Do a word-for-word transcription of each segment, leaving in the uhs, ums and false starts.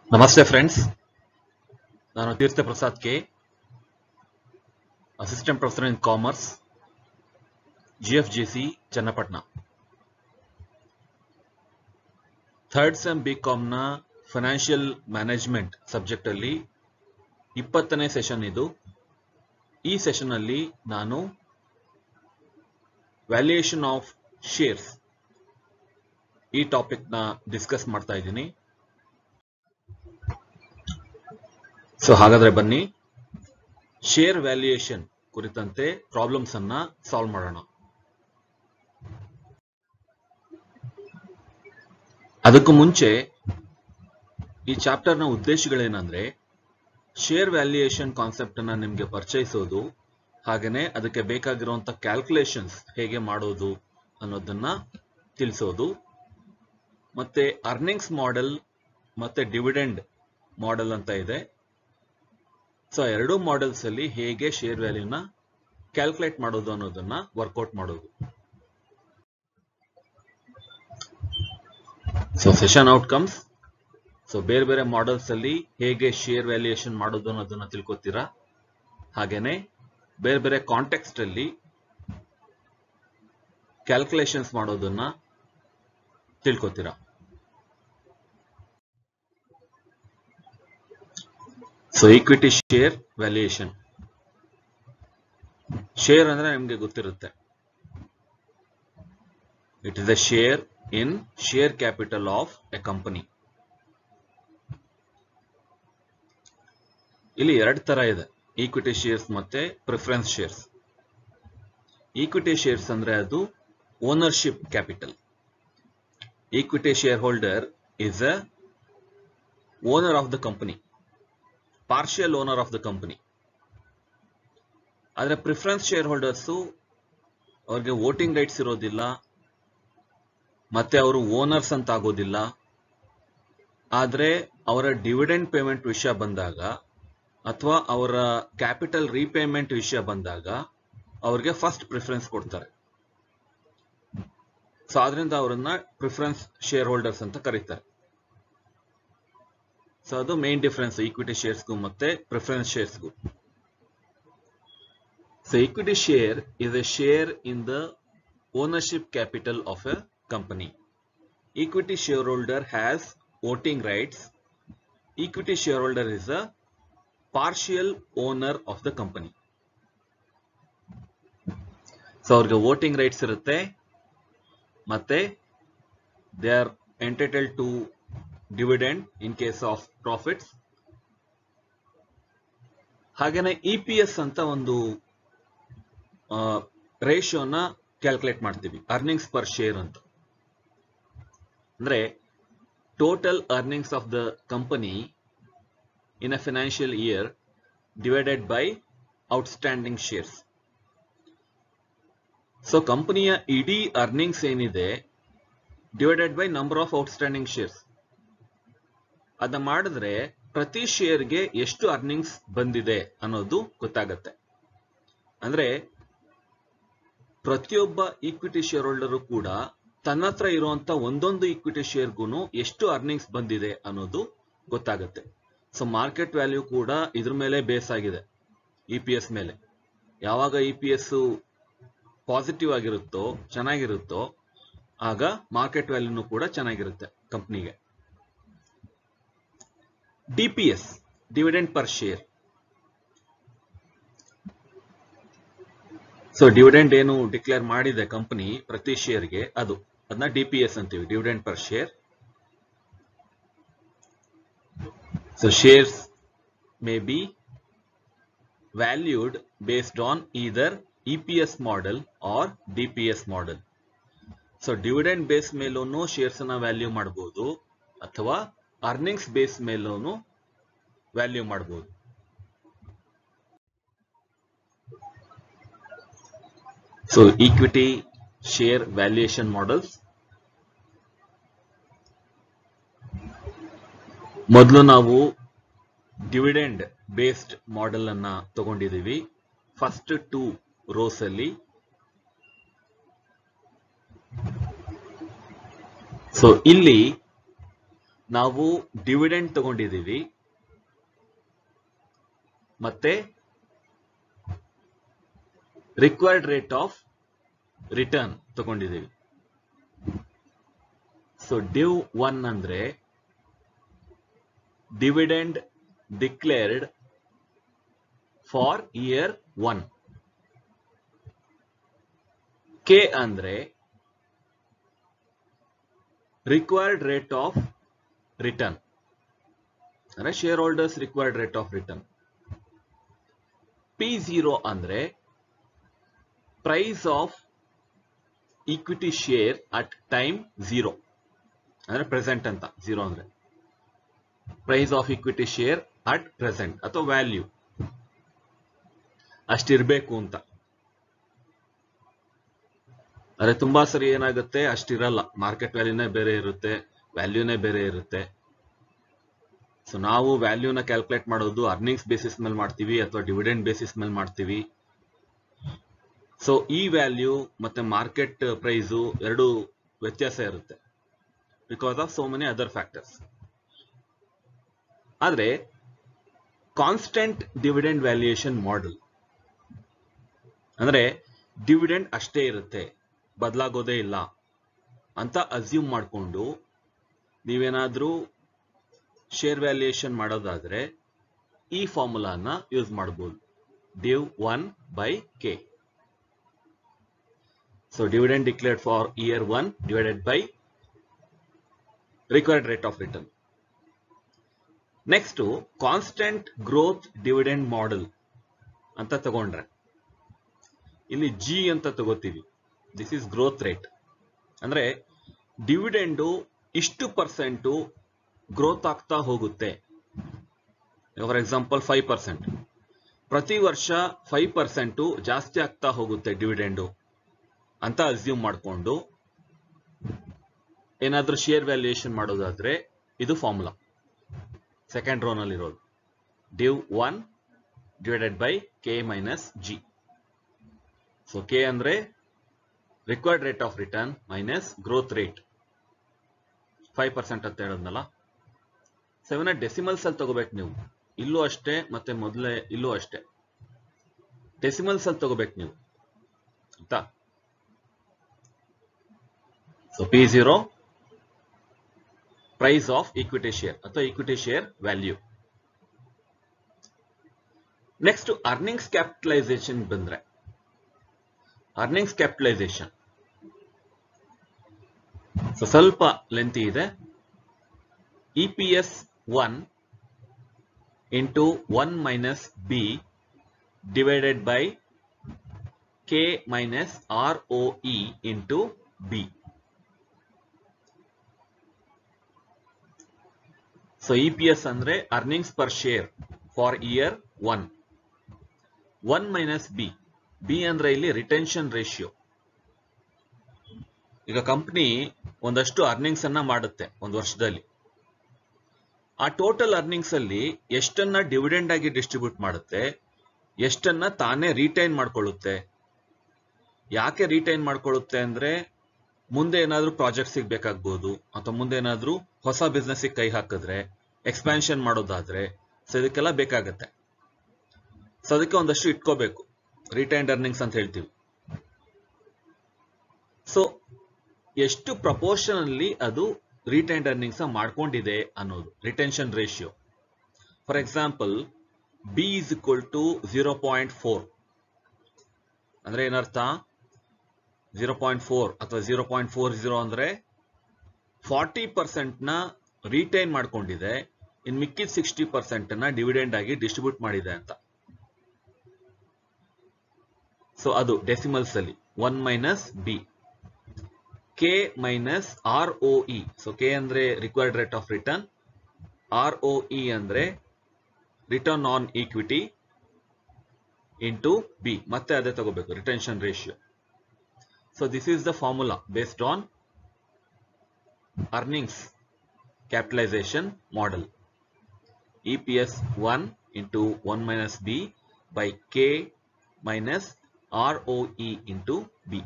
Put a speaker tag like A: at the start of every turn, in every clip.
A: ನಮಸ್ತೆ ಫ್ರೆಂಡ್ಸ್, ನಾನು Teertha Prasad K, assistant professor in commerce, G F G C Channapatna. Third sem B ಕಾಮ್ನ financial management subject ಅಲ್ಲಿ ಇಪ್ಪತ್ತನೇ session ಇದು. ಈ ಸೆಷನ್ ಅಲ್ಲಿ ನಾನು ವ್ಯಾಲ್ಯೂಯೇಷನ್ ಆಫ್ ಶೇರ್ಸ್ ಈ ಟಾಪಿಕ್ ನ ಡಿಸ್ಕಸ್ ಮಾಡ್ತಾ ಇದ್ದೀನಿ. ಸೊ ಹಾಗಾದ್ರೆ ಬನ್ನಿ, ಶೇರ್ ವ್ಯಾಲ್ಯೂಯೇಷನ್ ಕುರಿತಂತೆ ಪ್ರಾಬ್ಲಮ್ಸ್ ಅನ್ನ ಸಾಲ್ವ್ ಮಾಡೋಣ. ಅದಕ್ಕೂ ಮುಂಚೆ ಈ ಚಾಪ್ಟರ್ನ ಉದ್ದೇಶಗಳೇನಂದ್ರೆ ಶೇರ್ ವ್ಯಾಲ್ಯೂಯೇಷನ್ ಕಾನ್ಸೆಪ್ಟ್ ಅನ್ನ ನಿಮ್ಗೆ ಪರಿಚಯಿಸೋದು, ಹಾಗೇನೆ ಅದಕ್ಕೆ ಬೇಕಾಗಿರುವಂತ ಕ್ಯಾಲ್ಕುಲೇಷನ್ಸ್ ಹೇಗೆ ಮಾಡೋದು ಅನ್ನೋದನ್ನ ತಿಳಿಸೋದು, ಮತ್ತೆ ಅರ್ನಿಂಗ್ಸ್ ಮಾಡೆಲ್ ಮತ್ತೆ ಡಿವಿಡೆಂಡ್ ಮಾಡೆಲ್ ಅಂತ ಇದೆ. ಸೊ ಎರಡು ಮಾಡೆಲ್ಸ್ ಅಲ್ಲಿ ಹೇಗೆ ಶೇರ್ ವ್ಯಾಲ್ಯೂನ ಕ್ಯಾಲ್ಕುಲೇಟ್ ಮಾಡೋದು ಅನ್ನೋದನ್ನ ವರ್ಕೌಟ್ ಮಾಡೋದು. ಸೊ ಸೆಷನ್ ಔಟ್ಕಮ್ಸ್, ಸೊ ಬೇರೆ ಬೇರೆ ಮಾಡೆಲ್ಸ್ ಅಲ್ಲಿ ಹೇಗೆ ಶೇರ್ ವ್ಯಾಲ್ಯೂಯೇಷನ್ ಮಾಡೋದು ಅನ್ನೋದನ್ನ ತಿಳ್ಕೊತೀರಾ, ಹಾಗೇನೆ ಬೇರೆ ಬೇರೆ ಕಾಂಟೆಕ್ಸ್ಟ್ ಅಲ್ಲಿ ಕ್ಯಾಲ್ಕುಲೇಷನ್ಸ್ ಮಾಡೋದನ್ನ ತಿಳ್ಕೊತೀರಾ. So equity share valuation. Share ಅಂದ್ರೆ ನಿಮ್ಗೆ ಗೊತ್ತಿರುತ್ತೆ, it is a share in share capital of a company. ಇಲ್ಲಿ ಎರಡು ತರ ಇದೆ, ಈಕ್ವಿಟಿ ಶೇರ್ಸ್ ಮತ್ತೆ ಪ್ರಿಫರೆನ್ಸ್ ಶೇರ್ಸ್. ಈಕ್ವಿಟಿ ಶೇರ್ಸ್ ಅಂದ್ರೆ ಅದು ownership capital. Equity share holder is a owner of the company, partial owner of the company. ಆದ್ರೆ preference share holders ಅವ್ರಿಗೆ voting rights ಇರೋದಿಲ್ಲ, ಮತ್ತೆ ಅವರು ಓನರ್ಸ್ ಅಂತ ಆಗೋದಿಲ್ಲ. ಆದ್ರೆ ಅವರ ಡಿವಿಡೆಂಡ್ ಪೇಮೆಂಟ್ ವಿಷಯ ಬಂದಾಗ ಅಥವಾ ಅವರ ಕ್ಯಾಪಿಟಲ್ ರೀಪೇಮೆಂಟ್ ವಿಷಯ ಬಂದಾಗ ಅವ್ರಿಗೆ ಫಸ್ಟ್ ಪ್ರಿಫರೆನ್ಸ್ ಕೊಡ್ತಾರೆ. ಸೊ ಆದ್ರಿಂದ ಅವರನ್ನ ಪ್ರಿಫರೆನ್ಸ್ ಶೇರ್ ಹೋಲ್ಡರ್ಸ್ ಅಂತ ಕರೀತಾರೆ. ಸೊ ಅದು ಮೇನ್ ಡಿಫರೆನ್ಸ್ ಈಕ್ವಿಟಿ ಶೇರ್ಸ್ಗೂ ಮತ್ತೆ ಪ್ರಿಫರೆನ್ಸ್ ಶೇರ್ಸ್ಗೂ. So equity share is a share in the ownership capital of a company. Equity share holder has voting rights. Equity share holder is a partial owner of the company. So ಅವ್ರಿಗೆ voting rights ಇರುತ್ತೆ, ಮತ್ತೆ they are entitled to dividend in case of profits. ಹಾಗೇನೆ E P S ಅಂತ ಒಂದು ರೇಷಿಯೋನ calculate ಮಾಡ್ತೀವಿ, earnings per share ಅಂತ. ಅಂದ್ರೆ total earnings of the company in a financial year divided by outstanding shares. So ಕಂಪನಿಯ ಇಡೀ ಅರ್ನಿಂಗ್ಸ್ ಏನಿದೆ divided by number of outstanding shares. ಅದನ್ನ ಮಾಡಿದ್ರೆ ಪ್ರತಿ ಶೇರ್ಗೆ ಎಷ್ಟು ಅರ್ನಿಂಗ್ಸ್ ಬಂದಿದೆ ಅನ್ನೋದು ಗೊತ್ತಾಗತ್ತೆ. ಅಂದ್ರೆ ಪ್ರತಿಯೊಬ್ಬ ಈಕ್ವಿಟಿ ಶೇರ್ ಹೋಲ್ಡರು ಕೂಡ ತನ್ನ ಹತ್ರ ಇರುವಂತ ಒಂದೊಂದು ಈಕ್ವಿಟಿ ಶೇರ್ಗೂ ಎಷ್ಟು ಅರ್ನಿಂಗ್ಸ್ ಬಂದಿದೆ ಅನ್ನೋದು ಗೊತ್ತಾಗತ್ತೆ. ಸೊ ಮಾರ್ಕೆಟ್ ವ್ಯಾಲ್ಯೂ ಕೂಡ ಇದ್ರ ಮೇಲೆ ಬೇಸ್ ಆಗಿದೆ, ಇ ಪಿ ಎಸ್ ಮೇಲೆ. ಯಾವಾಗ ಇ ಪಿ ಎಸ್ ಪಾಸಿಟಿವ್ ಆಗಿರುತ್ತೋ, ಚೆನ್ನಾಗಿರುತ್ತೋ, ಆಗ ಮಾರ್ಕೆಟ್ ವ್ಯಾಲ್ಯೂನು ಕೂಡ ಚೆನ್ನಾಗಿರುತ್ತೆ ಕಂಪ್ನಿಗೆ. D P S, dividend per share. So dividend ಏನು ಡಿಕ್ಲೇರ್ ಮಾಡಿದೆ ಕಂಪನಿ ಪ್ರತಿ ಶೇರ್ಗೆ, ಅದು ಅದನ್ನ ಡಿ ಪಿ ಎಸ್ ಅಂತೀವಿ, dividend per share. So shares may be valued based on either E P S model or D P S model. So dividend base ಮೇಲೂ shares ಅನ್ನ value ಮಾಡಬಹುದು, ಅಥವಾ ಅರ್ನಿಂಗ್ಸ್ ಬೇಸ್ ಮೇಲೂ ವ್ಯಾಲ್ಯೂ ಮಾಡಬಹುದು. So equity share valuation models. ಮೊದಲು ನಾವು dividend based model ಅನ್ನ ತಗೊಂಡಿದ್ದೀವಿ ಫಸ್ಟ್ ಟೂ ರೋಸ್ ಅಲ್ಲಿ. ಸೊ ಇಲ್ಲಿ ನಾವು ಡಿವಿಡೆಂಡ್ ತಗೊಂಡಿದ್ದೀವಿ ಮತ್ತೆ ರಿಕ್ವೈರ್ಡ್ ರೇಟ್ ಆಫ್ ರಿಟರ್ನ್ ತಗೊಂಡಿದ್ದೀವಿ. ಸೊ ಡಿವ್ ಒನ್ ಅಂದ್ರೆ dividend declared for year one. K ಅಂದ್ರೆ ರಿಕ್ವೈರ್ಡ್ ರೇಟ್ ಆಫ್ ರಿಟರ್ನ್ ಅಂದ್ರೆ share holders required rate of return. P zero ಅಂದ್ರೆ price of equity share at time zero ಅಂದ್ರೆ present ಅಂತ. Zero ಅಂದ್ರೆ price of equity share at present ಅಥವಾ value ಅಷ್ಟಿರ್ಬೇಕು ಅಂತ. ಅರೆ ತುಂಬಾ ಸರಿ ಏನಾಗುತ್ತೆ, ಅಷ್ಟಿರಲ್ಲ, ಮಾರ್ಕೆಟ್ ವ್ಯಾಲ್ಯೂನೇ ಬೇರೆ ಇರುತ್ತೆ, ವ್ಯಾಲ್ಯೂನೇ ಬೇರೆ ಇರುತ್ತೆ. ಸೊ ನಾವು ವ್ಯಾಲ್ಯೂನ ಕ್ಯಾಲ್ಕುಲೇಟ್ ಮಾಡೋದು ಅರ್ನಿಂಗ್ಸ್ ಬೇಸಿಸ್ ಮೇಲೆ ಮಾಡ್ತೀವಿ ಅಥವಾ ಡಿವಿಡೆಂಡ್ ಬೇಸಿಸ್ ಮೇಲೆ ಮಾಡ್ತೀವಿ. ಸೊ ಈ ವ್ಯಾಲ್ಯೂ ಮತ್ತೆ ಮಾರ್ಕೆಟ್ ಪ್ರೈಸು ಎರಡು ವ್ಯತ್ಯಾಸ ಇರುತ್ತೆ because of so many other factors. ಆದ್ರೆ ಕಾನ್ಸ್ಟೆಂಟ್ ಡಿವಿಡೆಂಡ್ ವ್ಯಾಲ್ಯೂಯೇಷನ್ ಮಾಡೆಲ್ ಅಂದ್ರೆ ಡಿವಿಡೆಂಡ್ ಅಷ್ಟೇ ಇರುತ್ತೆ, ಬದಲಾಗೋದೇ ಇಲ್ಲ ಅಂತ ಅಸ್ಯೂಮ್ ಮಾಡಿಕೊಂಡು ನೀವೇನಾದ್ರೂ ಶೇರ್ ವ್ಯಾಲ್ಯೂಯೇಷನ್ ಮಾಡೋದಾದ್ರೆ ಈ ಫಾರ್ಮುಲಾನ ಯೂಸ್ ಮಾಡಬಹುದು, div one by k. So dividend declared for year one divided by required rate of return. Next constant growth dividend model ಅಂತ ತಗೊಂಡ್ರೆ ಇಲ್ಲಿ G ಅಂತ ತಗೋತೀವಿ. ದಿಸ್ ಇಸ್ ಗ್ರೋತ್ ರೇಟ್ ಅಂದ್ರೆ ಡಿವಿಡೆಂಡು ಇಷ್ಟು ಪರ್ಸೆಂಟು ಗ್ರೋತ್ ಆಗ್ತಾ ಹೋಗುತ್ತೆ. ಫಾರ್ ಎಕ್ಸಾಂಪಲ್ ಫೈವ್ ಪರ್ಸೆಂಟ್ ಪ್ರತಿ ವರ್ಷ ಫೈವ್ ಪರ್ಸೆಂಟು ಜಾಸ್ತಿ ಆಗ್ತಾ ಹೋಗುತ್ತೆ ಡಿವಿಡೆಂಡು ಅಂತ ಅಸ್ಯೂಮ್ ಮಾಡಿಕೊಂಡು ಏನಾದ್ರೂ ಶೇರ್ ವ್ಯಾಲ್ಯೂಯೇಷನ್ ಮಾಡೋದಾದ್ರೆ ಇದು ಫಾರ್ಮುಲಾ ಸೆಕೆಂಡ್ ರೋ ನಲ್ಲಿ ಇರೋದು, div one divided by k minus g. So k ಅಂದ್ರೆ required rate of return minus growth rate five percent ಅಂತ ಹೇಳೋದ್ನಲ್ಲ. ಸೆವೆನ್ ಡೆಸಿಮಲ್ಸ್ ಅಲ್ಲಿ ತಗೋಬೇಕು ನೀವು, ಇಲ್ಲೂ ಅಷ್ಟೇ ಮತ್ತೆ ಮೊದಲೇ ಇಲ್ಲೂ ಅಷ್ಟೇ, ಡೆಸಿಮಲ್ಸ್ ಅಲ್ಲಿ ತಗೋಬೇಕು ನೀವು ಆಯ್ತಾ. So P zero price of equity share ಅಥವಾ equity share value. Next earnings capitalization ಬಂದ್ರೆ, ಅರ್ನಿಂಗ್ಸ್ ಕ್ಯಾಪಿಟಲೈಸೇಷನ್ ಸೊ ಸ್ವಲ್ಪ ಲೆಂತಿ ಇದೆ. E P S one into one minus B divided by K minus R O E into B. So E P S ಅಂದ್ರೆ earnings per share for year one. One minus B, B ಅಂದ್ರೆ ಇಲ್ಲಿ retention ratio. ಈಗ company ಒಂದಷ್ಟು earnings ಅನ್ನ ಮಾಡುತ್ತೆ ಒಂದು ವರ್ಷದಲ್ಲಿ, ಆ ಟೋಟಲ್ ಅರ್ನಿಂಗ್ಸ್ ಅಲ್ಲಿ ಎಷ್ಟನ್ನ ಡಿವಿಡೆಂಡ್ ಆಗಿ ಡಿಸ್ಟ್ರಿಬ್ಯೂಟ್ ಮಾಡುತ್ತೆ, ಎಷ್ಟನ್ನ ತಾನೇ ರಿಟೈನ್ ಮಾಡ್ಕೊಳ್ಳುತ್ತೆ. ಯಾಕೆ ರಿಟೈನ್ ಮಾಡ್ಕೊಳ್ಳುತ್ತೆ ಅಂದ್ರೆ ಮುಂದೆ ಏನಾದ್ರೂ ಪ್ರಾಜೆಕ್ಟ್ ಸಿಗ್ಬೇಕಾಗ್ಬೋದು ಅಥವಾ ಮುಂದೆ ಏನಾದ್ರೂ ಹೊಸ ಬಿಸ್ನೆಸ್ ಕೈ ಹಾಕಿದ್ರೆ ಎಕ್ಸ್ಪ್ಯಾನ್ಷನ್ ಮಾಡೋದಾದ್ರೆ ಸೊ ಇದಕ್ಕೆಲ್ಲ ಬೇಕಾಗತ್ತೆ. ಸೊ ಅದಕ್ಕೆ ಒಂದಷ್ಟು ಇಟ್ಕೋಬೇಕು, ರಿಟೈನ್ಡ್ ಅರ್ನಿಂಗ್ಸ್ ಅಂತ ಹೇಳ್ತೀವಿ. ಸೊ ಎಷ್ಟು ಪ್ರಪೋರ್ಷನ್ ಅಲ್ಲಿ ಅದು ರಿಟೈನ್ಡ್ ಅರ್ನಿಂಗ್ಸ್ ಮಾಡ್ಕೊಂಡಿದೆ ಅನ್ನೋದು retention ratio. For example B is equal to zero point four ಅಂದ್ರೆ ಏನರ್ಥ, ಝೀರೋ ಪಾಯಿಂಟ್ ಫೋರ್ ಅಥವಾ ಝೀರೋ ಪಾಯಿಂಟ್ ಫೋರ್ ಝೀರೋ ಅಂದ್ರೆ ಫಾರ್ಟಿ ಪರ್ಸೆಂಟ್ ನ ರಿಟೈನ್ ಮಾಡ್ಕೊಂಡಿದೆ, ಇನ್ ಮಿಕ್ಕಿದ ಸಿಕ್ಸ್ಟಿ ಪರ್ಸೆಂಟ್ ನ ಡಿವಿಡೆಂಡ್ ಆಗಿ ಡಿಸ್ಟ್ರಿಬ್ಯೂಟ್ ಮಾಡಿದೆ ಅಂತ. ಸೊ ಅದು ಡೆಸಿಮಲ್ಸ್ ಅಲ್ಲಿ one minus B. K minus R O E. So K ಅಂದ್ರೆ required rate of return, R O E ಅಂದ್ರೆ return on equity into B, ಮತ್ತೆ ಅದೇ ತಗೋಬೇಕು retention ratio. So this is the formula based on earnings capitalization model. E P S one into one minus B by K minus R O E into B.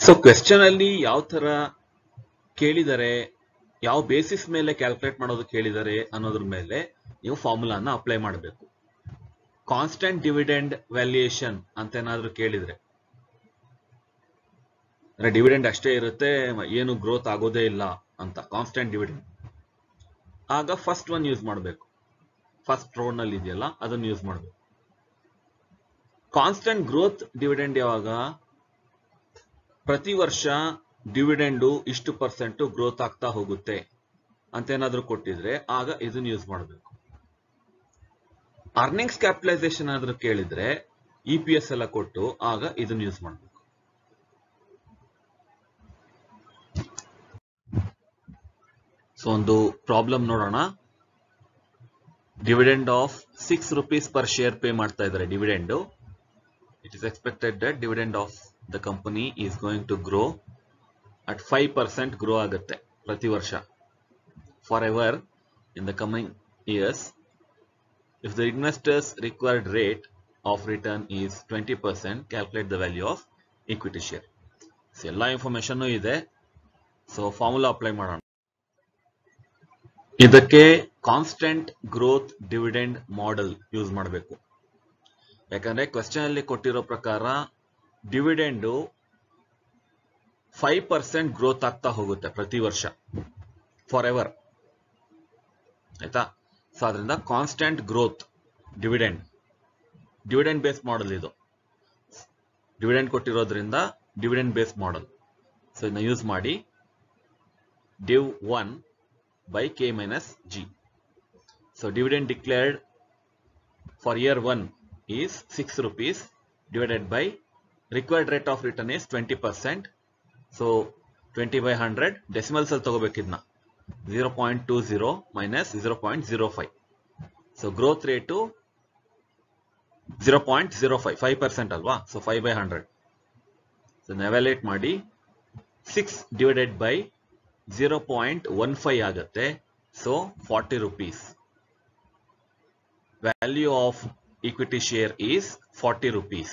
A: So question ಅಲ್ಲಿ ಯಾವ ತರ ಕೇಳಿದರೆ, ಯಾವ basis ಮೇಲೆ calculate ಮಾಡೋದು ಕೇಳಿದರೆ ಅನ್ನೋದ್ರ ಮೇಲೆ ನೀವು ಫಾರ್ಮುಲಾನ ಅಪ್ಲೈ ಮಾಡಬೇಕು. ಕಾನ್ಸ್ಟೆಂಟ್ ಡಿವಿಡೆಂಡ್ ವ್ಯಾಲ್ಯೂಯೇಷನ್ ಅಂತ ಏನಾದ್ರು ಕೇಳಿದ್ರೆ, ಡಿವಿಡೆಂಡ್ ಅಷ್ಟೇ ಇರುತ್ತೆ, ಏನು ಗ್ರೋತ್ ಆಗೋದೇ ಇಲ್ಲ ಅಂತ, ಕಾನ್ಸ್ಟೆಂಟ್ ಡಿವಿಡೆಂಡ್, ಆಗ ಫಸ್ಟ್ ಒನ್ ಯೂಸ್ ಮಾಡಬೇಕು. ಫಸ್ಟ್ ರೋ ನಲ್ಲಿ ಇದೆಯಲ್ಲ ಅದನ್ನು ಯೂಸ್ ಮಾಡಬೇಕು. ಕಾನ್ಸ್ಟೆಂಟ್ ಗ್ರೋತ್ ಡಿವಿಡೆಂಡ್ ಯಾವಾಗ, ಪ್ರತಿ ವರ್ಷ ಡಿವಿಡೆಂಡು ಇಷ್ಟು ಪರ್ಸೆಂಟ್ ಗ್ರೋತ್ ಆಗ್ತಾ ಹೋಗುತ್ತೆ ಅಂತ ಏನಾದ್ರು ಕೊಟ್ಟಿದ್ರೆ ಆಗ ಇದನ್ನು ಯೂಸ್ ಮಾಡಬೇಕು. ಅರ್ನಿಂಗ್ಸ್ ಕ್ಯಾಪಿಟಲೈಸೇಷನ್ ಆದ್ರೂ ಕೇಳಿದ್ರೆ, ಇ ಪಿ ಎಸ್ ಎಲ್ಲ ಕೊಟ್ಟು ಆಗ ಇದನ್ನು ಯೂಸ್ ಮಾಡಬೇಕು. ಸೊ ಒಂದು ಪ್ರಾಬ್ಲಮ್ ನೋಡೋಣ. Dividend of six rupees per share pay ಮಾಡ್ತಾ ಇದ್ದಾರೆ dividend. It is expected that dividend of the company is going to grow at five percent grow ಆಗುತ್ತೆ ಪ್ರತಿ ವರ್ಷ forever in the coming years. If the investors required rate of return is twenty percent, calculate the value of equity share. ಎಲ್ಲ information ಇದೆ. So formula apply ಮಾಡೋಣ. ಇದಕ್ಕೆ constant growth dividend model use ಮಾಡಬೇಕು. ಯಾಕಂದ್ರೆ question ಅಲ್ಲಿ ಕೊಟ್ಟಿರೋ ಪ್ರಕಾರ dividend five percent growth ಆಗ್ತಾ ಹೋಗುತ್ತೆ ಪ್ರತಿ ವರ್ಷ ಫಾರ್ ಎವರ್, ಆಯ್ತಾ. ಸೊ ಅದರಿಂದ constant growth dividend, dividend base model ಇದು. ಡಿವಿಡೆಂಡ್ ಕೊಟ್ಟಿರೋದ್ರಿಂದ ಡಿವಿಡೆಂಡ್ ಬೇಸ್ ಮಾಡೆಲ್. ಸೊ ಇದನ್ನ ಯೂಸ್ ಮಾಡಿ div one by k minus g. So dividend declared for year one is six rupees divided by required rate of return is twenty percent. So twenty by one hundred, decimals al tagobekidna, zero point two zero minus zero point zero five. So growth rate to zero point zero five, five percent alwa. So five by one hundred. So evaluate ಮಾಡಿ six divided by zero point one five ಆಗುತ್ತೆ. So forty rupees. Value of equity share is forty rupees.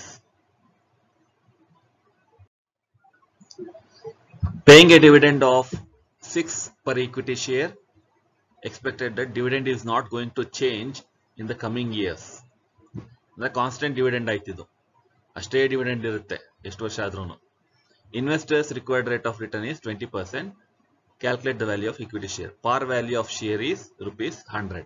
A: Paying a dividend of six per equity share, expected that dividend is not going to change in the coming years. The constant dividend ಆಯ್ತಿದು, ಅಷ್ಟೇ dividend ಇರುತ್ತೆ ಎಷ್ಟು ವರ್ಷ ಆದ್ರೂ. Investors required rate of return is twenty percent. Calculate the value of equity share. Par value of share is rupees one hundred.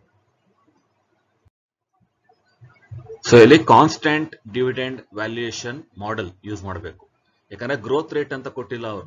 A: So ಇಲ್ಲಿ constant dividend valuation model use ಮಾಡಬೇಕು. ಯಾಕಂದ್ರೆ growth rate ಅಂತ ಕೊಟ್ಟಿಲ್ಲ ಅವರು.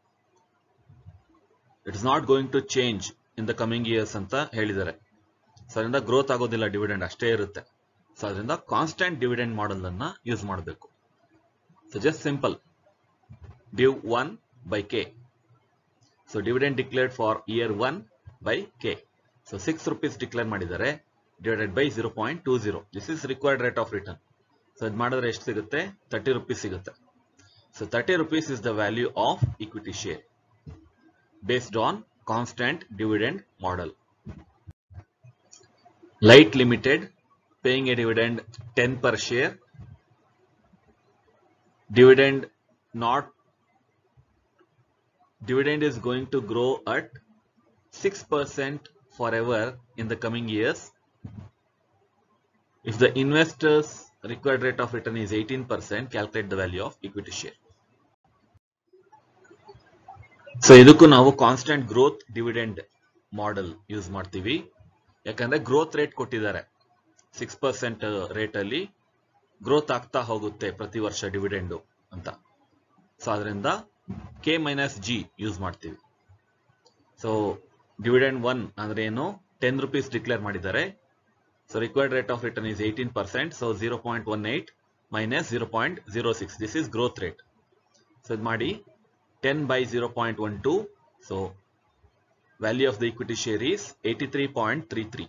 A: It is not going to change in the coming years ಅಂತ ಹೇಳಿದ್ದಾರೆ. So ಅದರಿಂದ growth ಆಗೋದಿಲ್ಲ, ಡಿವಿಡೆಂಡ್ ಅಷ್ಟೇ ಇರುತ್ತೆ. ಸೊ ಅದರಿಂದ ಕಾನ್ಸ್ಟೆಂಟ್ ಡಿವಿಡೆಂಡ್ ಮಾಡೆಲ್ ಅನ್ನ ಯೂಸ್ ಮಾಡಬೇಕು. So just simple div one by k. So dividend declared for year one by k. So six rupees declare ಮಾಡಿದ್ದಾರೆ divided by zero point two zero. This is required rate of return. So ಇದು ಮಾಡಿದ್ರೆ ಎಷ್ಟು ಸಿಗುತ್ತೆ? thirty rupees ಸಿಗುತ್ತೆ. So thirty rupees is the value of equity share based on constant dividend model. Light Limited paying a dividend ten per share. Dividend not Dividend is going to grow at six percent forever in the coming years. If the investors required rate of return is eighteen percent, calculate the value of equity share. So ಇದಕ್ಕೂ ನಾವು constant growth dividend model use ಮಾಡ್ತೀವಿ. ಯಾಕಂದ್ರೆ growth rate ಕೊಟ್ಟಿದ್ದಾರೆ, six percent rate ಅಲ್ಲಿ growth ಆಗ್ತಾ ಹೋಗುತ್ತೆ ಪ್ರತಿ ವರ್ಷ ಡಿವಿಡೆಂಡು ಅಂತ. ಸೊ ಅದರಿಂದ ಕೆ ಮೈನಸ್ ಜಿ ಯೂಸ್ ಮಾಡ್ತೀವಿ. ಸೊ ಡಿವಿಡೆಂಡ್ ಒನ್ ಅಂದ್ರೆ ಏನು, ಟೆನ್ ರುಪೀಸ್ ಡಿಕ್ಲೇರ್ ಮಾಡಿದ್ದಾರೆ. So required rate of return is eighteen percent. So zero point one eight minus zero point zero six, this is growth rate. So ಇದು ಮಾಡಿ ten by zero point one two. So value of the equity share is eighty three point three three.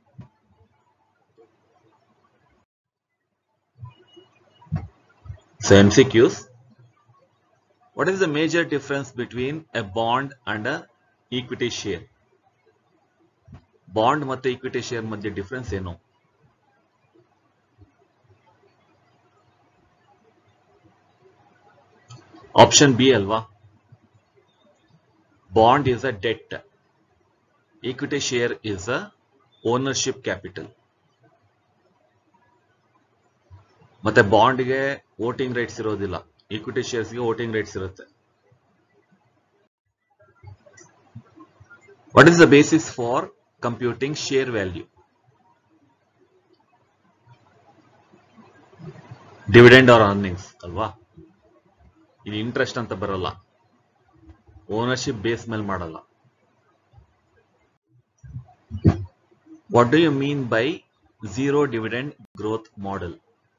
A: So M C Qs. What is the major difference between a bond and a equity share? Bond ಮತ್ತು equity share ಮಧ್ಯೆ difference ಏನು? Option B ಅಲ್ವಾ? Bond is a debt, equity share is a ownership capital. ಮತ್ತೆ ಬಾಂಡ್ಗೆ voting rights ಇರೋದಿಲ್ಲ, ಈಕ್ವಿಟಿ ಶೇರ್ಸ್ಗೆ voting rights ಇರುತ್ತೆ. What is the basis for computing share value? Dividend or earnings ಅಲ್ವಾ? ಇದು ಇಂಟ್ರೆಸ್ಟ್ ಅಂತ ಬರಲ್ಲ, ಓನರ್ಶಿಪ್ ಬೇಸ್ ಮೇಲೆ ಮಾಡಲ್ಲ. What do you mean by zero dividend growth model?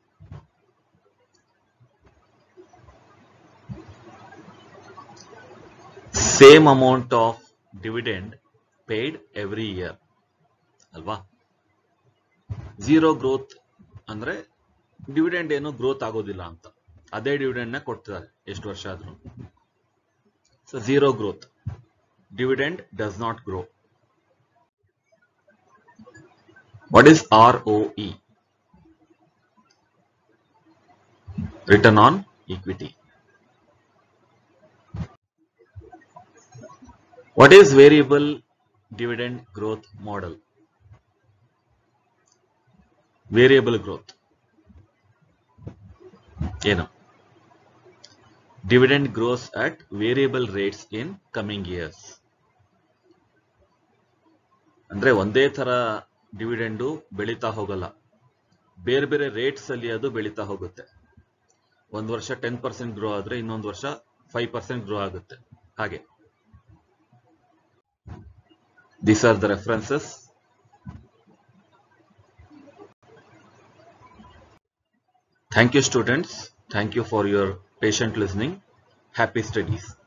A: Same amount of dividend paid every year ಅಲ್ವಾ? Zero growth ಅಂದ್ರೆ dividend ಏನು growth ಆಗೋದಿಲ್ಲ ಅಂತ, ಅದೇ ಡಿವಿಡೆಂಡ್ ನ ಕೊಡ್ತಾರೆ ಎಷ್ಟು ವರ್ಷ ಆದ್ರೂ. So zero growth, dividend does not grow. What is R O E? Return on equity. What is variable dividend growth model? Variable growth ಏನು? Dividend grows at variable rates in coming years. ಅಂದ್ರೆ ಒಂದೇ ತರ dividend ಬೆಳೀತಾ ಹೋಗಲ್ಲ, ಬೇರೆ ಬೇರೆ rates ಅಲ್ಲಿ ಅದು ಬೆಳೀತಾ ಹೋಗುತ್ತೆ. ಒಂದು ವರ್ಷ ಟೆನ್ ಪರ್ಸೆಂಟ್ ಗ್ರೋ ಆದ್ರೆ ಇನ್ನೊಂದು ವರ್ಷ ಫೈವ್ ಪರ್ಸೆಂಟ್ ಗ್ರೋ ಆಗುತ್ತೆ, ಹಾಗೆ. These are the references. Thank you, students. Thank you for your patient listening. Happy studies.